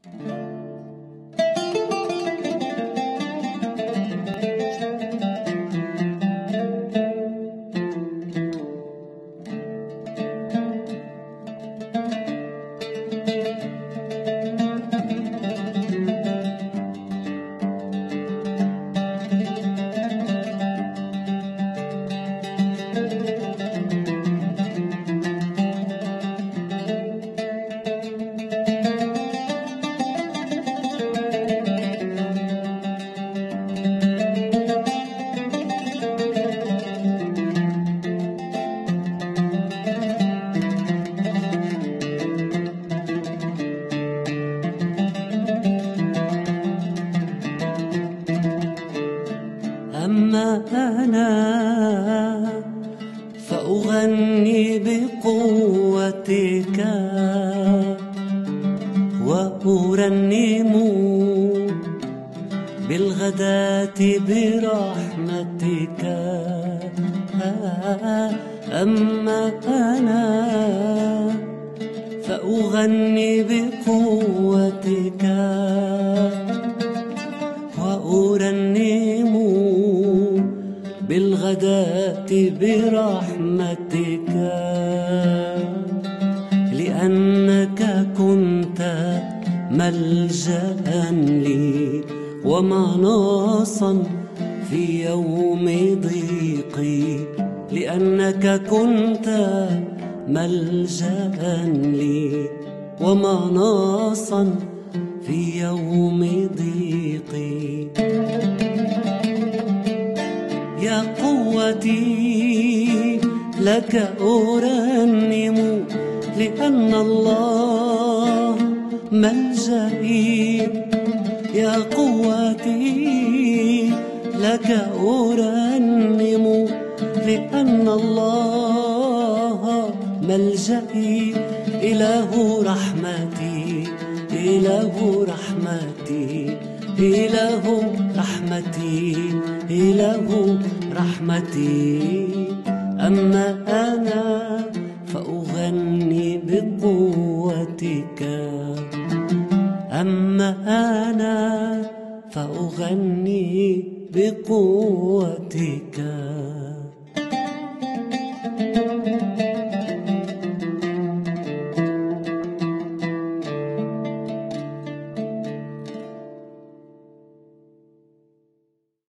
أما أنا فأغني بقوتك وأرنم بالغداة برحمتك. أما أنا فأغني بقوتك وأرنم بالغداة برحمتك، لأنك كنت ملجأ لي ومناصا في يوم ضيقي. لأنك كنت ملجأ لي ومناصا في يوم ضيقي. يا قوتي لك أرنم، لأن الله ملجئي. يا قوتي لك أرنم، لأن الله ملجئي. إله رحمتي، إله رحمتي، إله رحمتي، إله رحمتي. أما أنا فأغني بقوتك، أما أنا فأغني بقوتك.